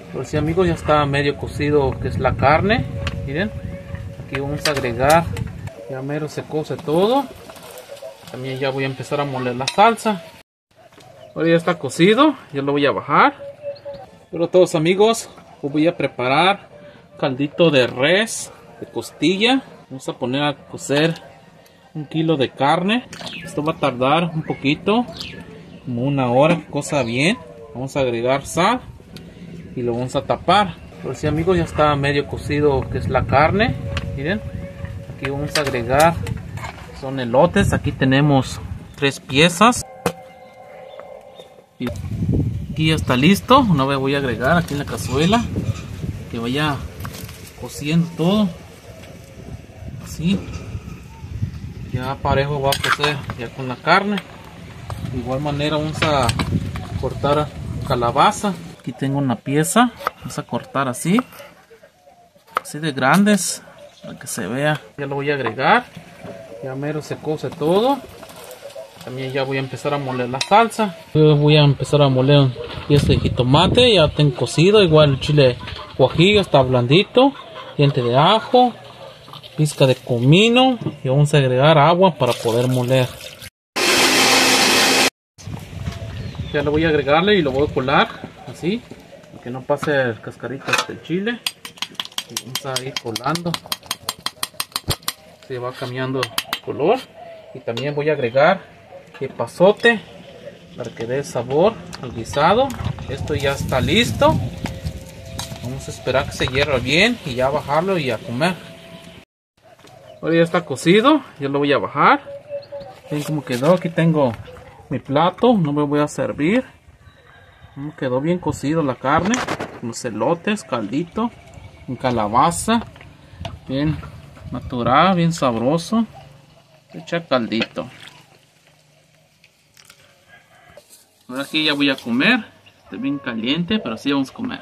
Pues sí, amigos, ya está medio cocido que es la carne. Miren, aquí vamos a agregar, ya mero se cose todo. También ya voy a empezar a moler la salsa. Ahora ya está cocido, ya lo voy a bajar. Pero todos, amigos, voy a preparar caldito de res, de costilla. Vamos a poner a cocer 1 kilo de carne. Esto va a tardar un poquito, como 1 hora, cosa bien. Vamos a agregar sal y lo vamos a tapar. Pues sí, amigos, ya está medio cocido que es la carne. Miren, aquí vamos a agregar, son elotes. Aquí tenemos 3 piezas. Y aquí ya está listo. Una vez voy a agregar aquí en la cazuela, que vaya cociendo todo así. Ya parejo va a cocer ya con la carne. De igual manera vamos a cortar calabaza. Aquí tengo una pieza, vamos a cortar así de grandes para que se vea. Ya lo voy a agregar, ya mero se cose todo. También ya voy a empezar a moler la salsa. Yo voy a empezar a moler este jitomate, ya tengo cocido. Igual el chile guajillo está blandito, diente de ajo, pizca de comino, y vamos a agregar agua para poder moler. Ya lo voy a agregarle y lo voy a colar así, para que no pase el cascarito del chile. Y vamos a ir colando, se va cambiando el color. Y también voy a agregar epazote para que dé sabor al guisado. Esto ya está listo. Vamos a esperar que se hierva bien y ya bajarlo y a comer. Ahora ya está cocido, ya lo voy a bajar. Ven cómo quedó. Aquí tengo mi plato, no me voy a servir. Quedó bien cocido la carne, los elotes, caldito, en calabaza, bien natural, bien sabroso. Echa caldito. Ahora aquí ya voy a comer. Está bien caliente, pero sí vamos a comer.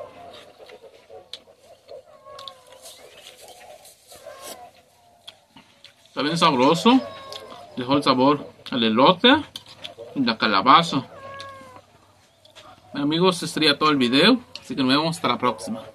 Está bien sabroso. Dejó el sabor al elote y la calabaza. Amigos, este sería todo el video, así que nos vemos hasta la próxima.